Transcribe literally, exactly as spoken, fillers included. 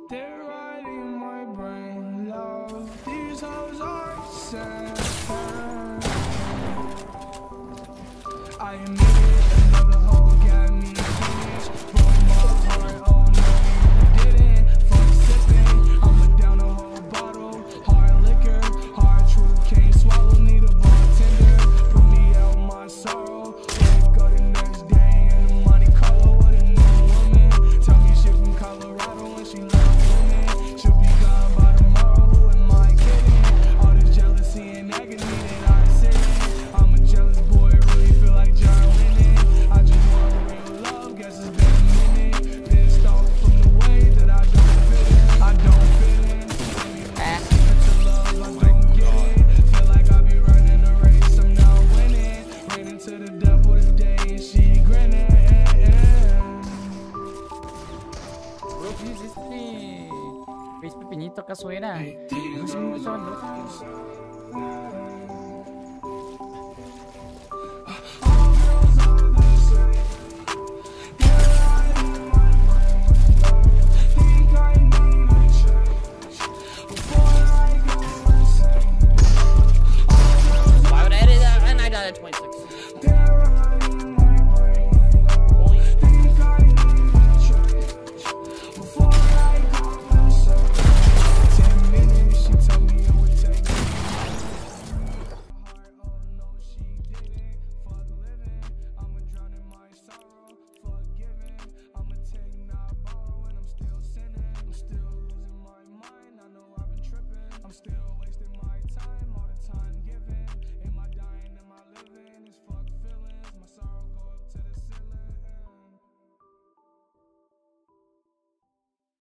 They're riding my brain, love. These hoes are sad. I admit it, another hoe got me finished. Broke my heart, oh no you didn't. Fuck sipping, I'ma down a whole bottle. Hard liquor, hard truth, can't swallow. Need a bartender, put me out my sorrow. Wake up the next day in the money color with a new woman. Tell me shit from Colorado and she love women. She'll be gone by tomorrow, who am I kidding? All this jealousy and agony that I sit in. I'm a jealous boy, really feel like John Lennon. I just want real love, guess it's been a minute. Pissed off from the way that I don't fit in. I don't fit in. To love, I don't get it. Feel like I be running a race, I'm not winning. Ran into the devil today and she grinning. Bro, ¿qué es este? ¿Veis Pepinito acaso era? No sé cómo estaban locos. Why would I edit that? And I died at twenty-six. I'm still